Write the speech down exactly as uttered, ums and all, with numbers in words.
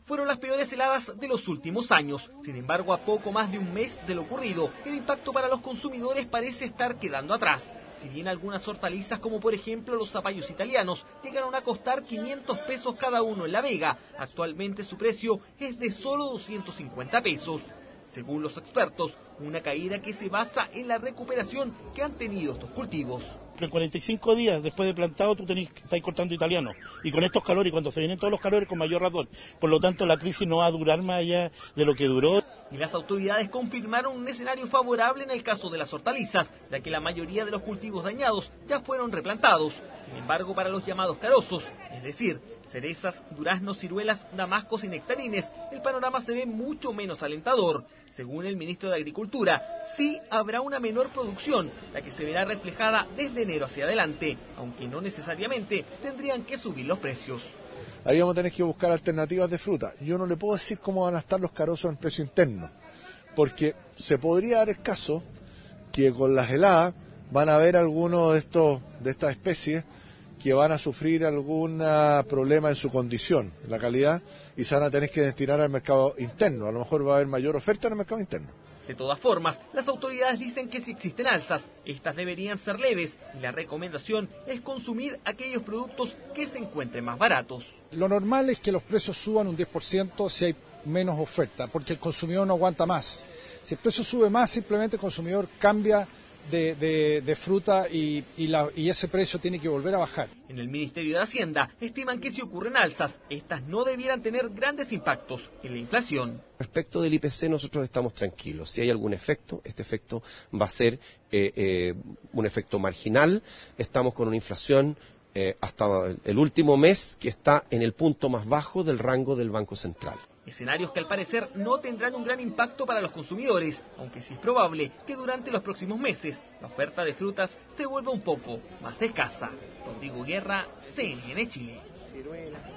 fueron las peores heladas de los últimos años. Sin embargo, a poco más de un mes de lo ocurrido, el impacto para los consumidores parece estar quedando atrás. Si bien algunas hortalizas, como por ejemplo los zapallos italianos, llegaron a costar quinientos pesos cada uno en La Vega, actualmente su precio es de solo doscientos cincuenta pesos. Según los expertos, una caída que se basa en la recuperación que han tenido estos cultivos. En cuarenta y cinco días después de plantado tú tenés, estáis cortando italiano, y con estos calores, y cuando se vienen todos los calores, con mayor razón. Por lo tanto, la crisis no va a durar más allá de lo que duró. Y las autoridades confirmaron un escenario favorable en el caso de las hortalizas, ya que la mayoría de los cultivos dañados ya fueron replantados. Sin embargo, para los llamados carosos, es decir, cerezas, duraznos, ciruelas, damascos y nectarines, el panorama se ve mucho menos alentador. Según el ministro de Agricultura, sí habrá una menor producción, la que se verá reflejada desde enero hacia adelante, aunque no necesariamente tendrían que subir los precios. Ahí vamos a tener que buscar alternativas de fruta. Yo no le puedo decir cómo van a estar los carosos en precio interno, porque se podría dar el caso que con las heladas van a haber algunos de estos de estas especies que van a sufrir algún problema en su condición, en la calidad, y se van a tener que destinar al mercado interno. A lo mejor va a haber mayor oferta en el mercado interno. De todas formas, las autoridades dicen que si existen alzas, estas deberían ser leves y la recomendación es consumir aquellos productos que se encuentren más baratos. Lo normal es que los precios suban un diez por ciento si hay menos oferta, porque el consumidor no aguanta más. Si el precio sube más, simplemente el consumidor cambia De, de, de fruta y, y, la, y ese precio tiene que volver a bajar. En el Ministerio de Hacienda estiman que si ocurren alzas, estas no debieran tener grandes impactos en la inflación. Respecto del I P C nosotros estamos tranquilos. Si hay algún efecto, este efecto va a ser eh, eh, un efecto marginal. Estamos con una inflación eh, hasta el último mes que está en el punto más bajo del rango del Banco Central. Escenarios que al parecer no tendrán un gran impacto para los consumidores, aunque sí es probable que durante los próximos meses la oferta de frutas se vuelva un poco más escasa. Rodrigo Guerra, C N N Chile.